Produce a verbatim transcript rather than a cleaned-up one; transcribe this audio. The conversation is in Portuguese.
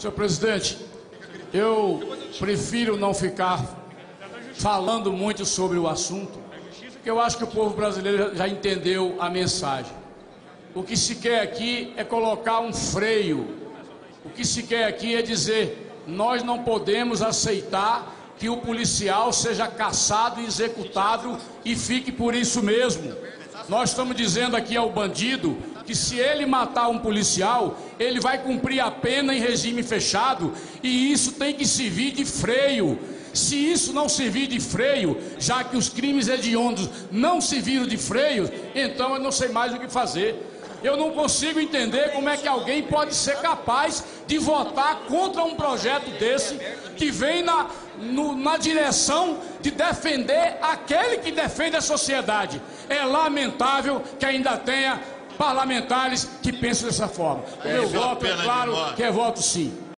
Senhor presidente, eu prefiro não ficar falando muito sobre o assunto, porque eu acho que o povo brasileiro já entendeu a mensagem. O que se quer aqui é colocar um freio. O que se quer aqui é dizer: nós não podemos aceitar que o policial seja caçado e executado e fique por isso mesmo. Nós estamos dizendo aqui ao bandido que se ele matar um policial, ele vai cumprir a pena em regime fechado, e isso tem que servir de freio. Se isso não servir de freio, já que os crimes hediondos não serviram de freio, então eu não sei mais o que fazer. Eu não consigo entender como é que alguém pode ser capaz de votar contra um projeto desse, que vem na, no, na direção de defender aquele que defende a sociedade. É lamentável que ainda tenha parlamentares que pensam dessa forma. O meu voto, é claro, que é voto sim.